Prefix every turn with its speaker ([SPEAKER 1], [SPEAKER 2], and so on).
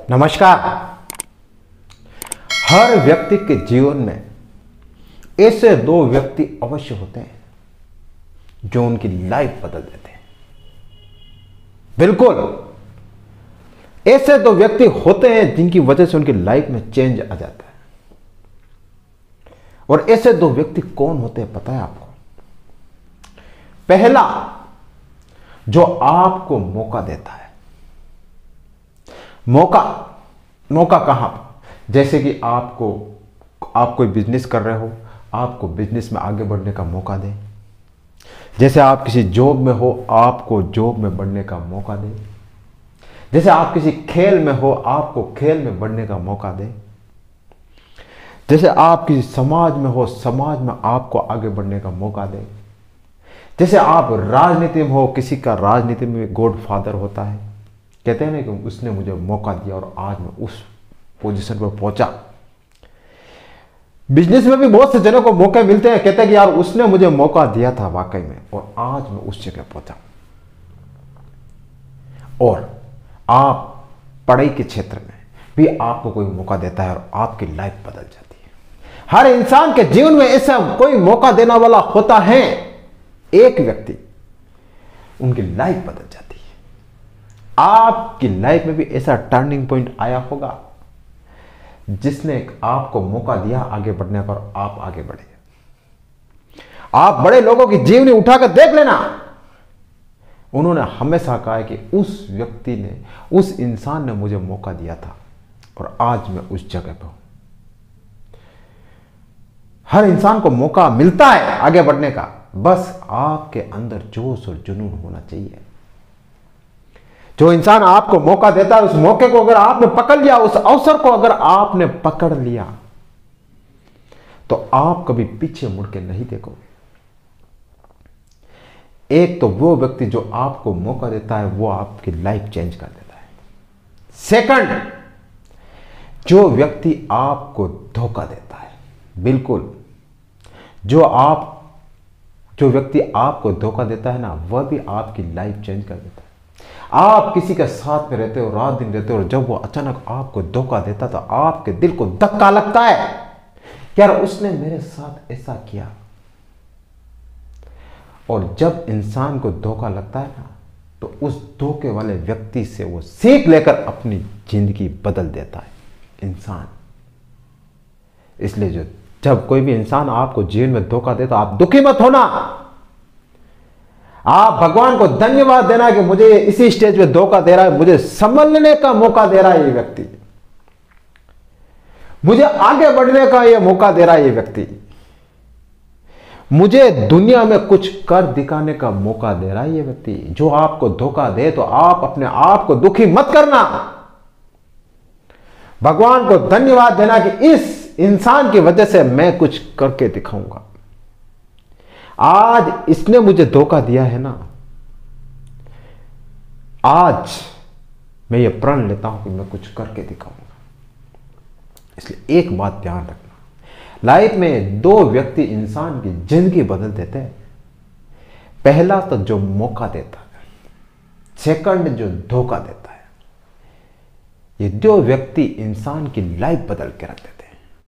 [SPEAKER 1] नमस्कार। हर व्यक्ति के जीवन में ऐसे दो व्यक्ति अवश्य होते हैं जो उनकी लाइफ बदल देते हैं। बिल्कुल, ऐसे दो व्यक्ति होते हैं जिनकी वजह से उनकी लाइफ में चेंज आ जाता है। और ऐसे दो व्यक्ति कौन होते हैं पता है आपको? पहला, जो आपको मौका देता है। मौका कहां? जैसे कि आप कोई बिजनेस कर रहे हो, आपको बिजनेस में आगे बढ़ने का मौका दे। जैसे आप किसी जॉब में हो, आपको जॉब में बढ़ने का मौका दे। जैसे आप किसी खेल में हो, आपको खेल में बढ़ने का मौका दे। जैसे आप किसी समाज में हो, समाज में आपको आगे बढ़ने का मौका दे। जैसे आप राजनीति में हो, किसी का राजनीति में गॉडफादर होता है। कहते हैं ना कि उसने मुझे मौका दिया और आज मैं उस पोजीशन पर पहुंचा। बिजनेस में भी बहुत से जनों को मौके मिलते हैं, कहते हैं कि यार उसने मुझे मौका दिया था वाकई में और आज मैं उस जगह पहुंचा। और आप पढ़ाई के क्षेत्र में भी आपको कोई मौका देता है और आपकी लाइफ बदल जाती है। हर इंसान के जीवन में ऐसा कोई मौका देने वाला होता है, एक व्यक्ति, उनकी लाइफ बदल जाती है। आपकी लाइफ में भी ऐसा टर्निंग पॉइंट आया होगा जिसने आपको मौका दिया आगे बढ़ने का और आप आगे बढ़े। आप बड़े लोगों की जीवनी उठाकर देख लेना, उन्होंने हमेशा कहा है कि उस व्यक्ति ने, उस इंसान ने मुझे मौका दिया था और आज मैं उस जगह पर हूं। हर इंसान को मौका मिलता है आगे बढ़ने का, बस आपके अंदर जोश और जुनून होना चाहिए। जो इंसान आपको मौका देता है, उस मौके को अगर आपने पकड़ लिया, उस अवसर को अगर आपने पकड़ लिया, तो आप कभी पीछे मुड़ के नहीं देखोगे। एक तो वो व्यक्ति जो आपको मौका देता है, वो आपकी लाइफ चेंज कर देता है। सेकंड, जो व्यक्ति आपको धोखा देता है, बिल्कुल, जो व्यक्ति आपको धोखा देता है ना, वह भी आपकी लाइफ चेंज कर देता है। आप किसी के साथ में रहते हो, रात दिन रहते हो, और जब वो अचानक आपको धोखा देता तो आपके दिल को धक्का लगता है, यार उसने मेरे साथ ऐसा किया। और जब इंसान को धोखा लगता है ना, तो उस धोखे वाले व्यक्ति से वो सीख लेकर अपनी जिंदगी बदल देता है इंसान। इसलिए जब कोई भी इंसान आपको जीवन में धोखा दे तो आप दुखी मत होना। आप भगवान को धन्यवाद देना कि मुझे इसी स्टेज पे धोखा दे रहा है, मुझे संभलने का मौका दे रहा है ये व्यक्ति, मुझे आगे बढ़ने का ये मौका दे रहा है ये व्यक्ति, मुझे दुनिया में कुछ कर दिखाने का मौका दे रहा है ये व्यक्ति। जो आपको धोखा दे तो आप अपने आप को दुखी मत करना। भगवान को धन्यवाद देना कि इस इंसान की वजह से मैं कुछ करके दिखाऊंगा। आज इसने मुझे धोखा दिया है ना, आज मैं ये प्रण लेता हूं कि मैं कुछ करके दिखाऊंगा। इसलिए एक बात ध्यान रखना, लाइफ में दो व्यक्ति इंसान की जिंदगी बदल देते हैं। पहला तो जो मौका देता है, सेकंड जो धोखा देता है। ये दो व्यक्ति इंसान की लाइफ बदल के रख देते हैं।